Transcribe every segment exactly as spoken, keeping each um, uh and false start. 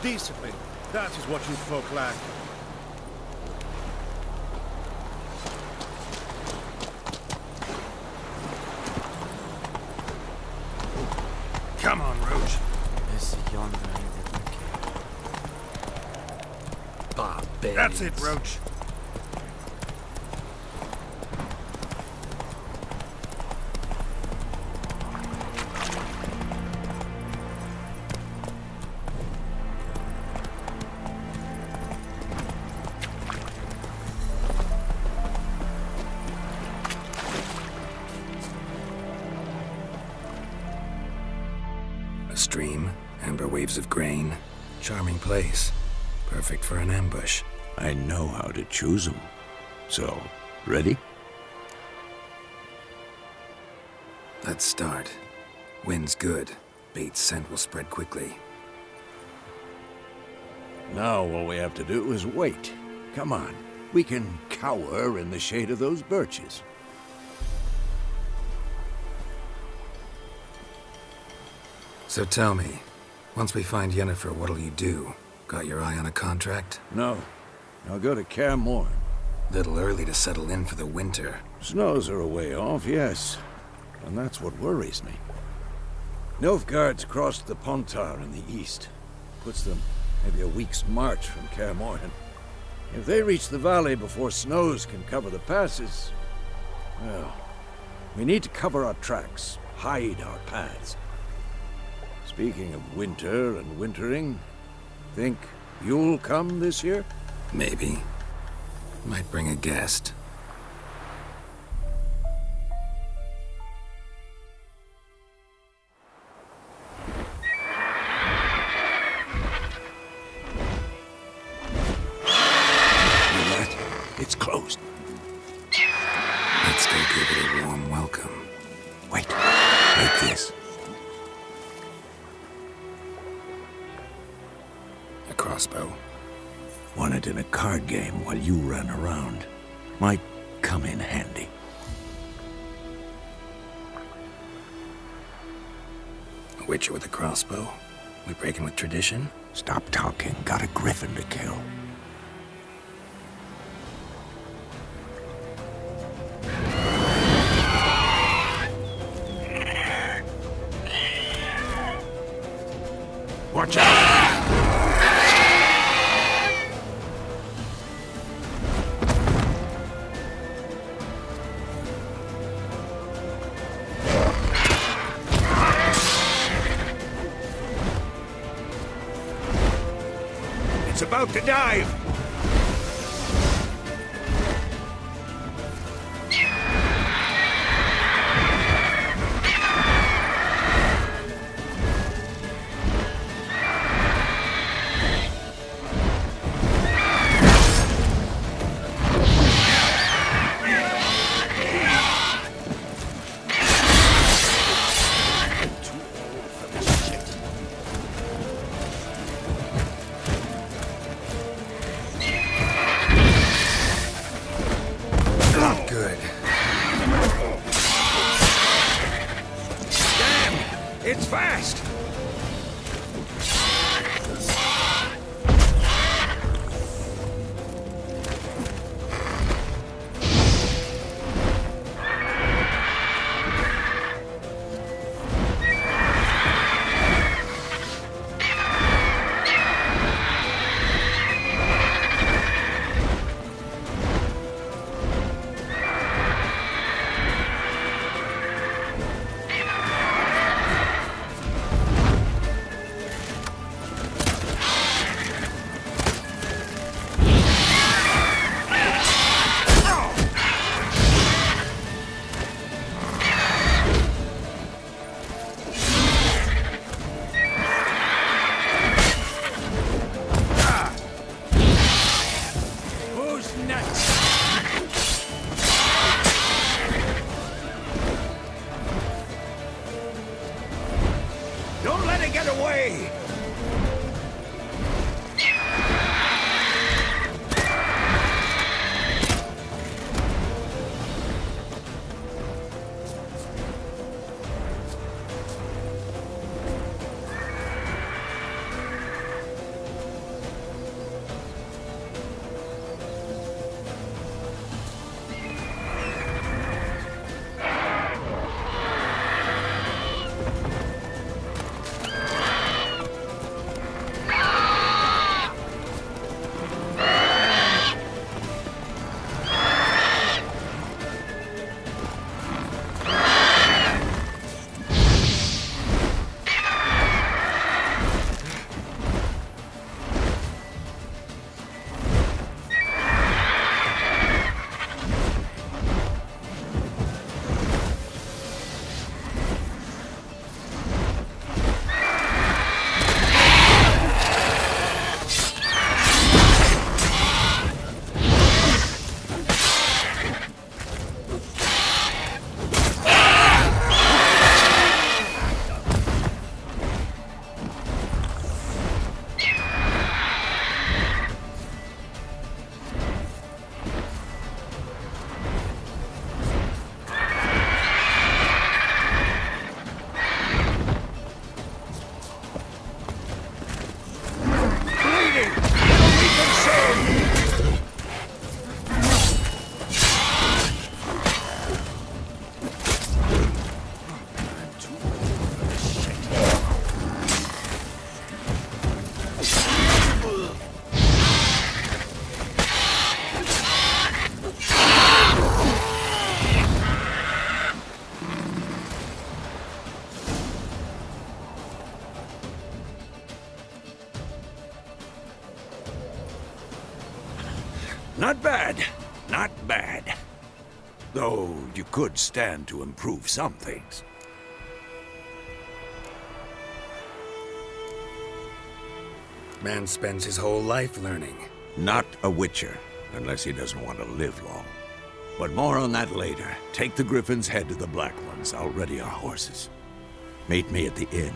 Discipline. That is what you folk lack. Come on, Roach. That's it, Roach. A stream, amber waves of grain, charming place. Perfect for an ambush. I know how to choose them. So, ready? Let's start. Wind's good. Bait's scent will spread quickly. Now all we have to do is wait. Come on. We can cower in the shade of those birches. So tell me, once we find Yennefer, what'll you do? Got your eye on a contract? No. I'll go to Kaer Morhen. Little early to settle in for the winter. Snows are a way off, yes. And that's what worries me. Nilfgaard's crossed the Pontar in the east. Puts them maybe a week's march from Kaer Morhen. If they reach the valley before snows can cover the passes, well, we need to cover our tracks, hide our paths. Speaking of winter and wintering, think you'll come this year? Maybe. Might bring a guest. It's closed. Let's go give it a warm welcome. Wait, like this. A crossbow. Won it in a card game while you ran around. Might come in handy. A witcher with a crossbow? We breaking with tradition? Stop talking. Got a griffin to kill. Watch out! It's about to dive! Good. Damn! It's fast! Not bad. Not bad. Though you could stand to improve some things. Man spends his whole life learning. Not a witcher, unless he doesn't want to live long. But more on that later. Take the Griffin's head to the Black Ones. I'll ready our horses. Meet me at the inn.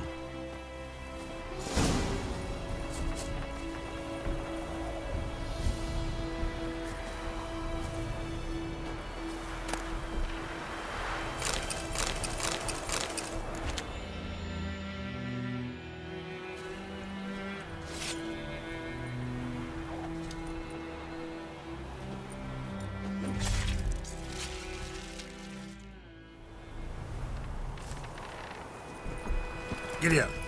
Giddy up.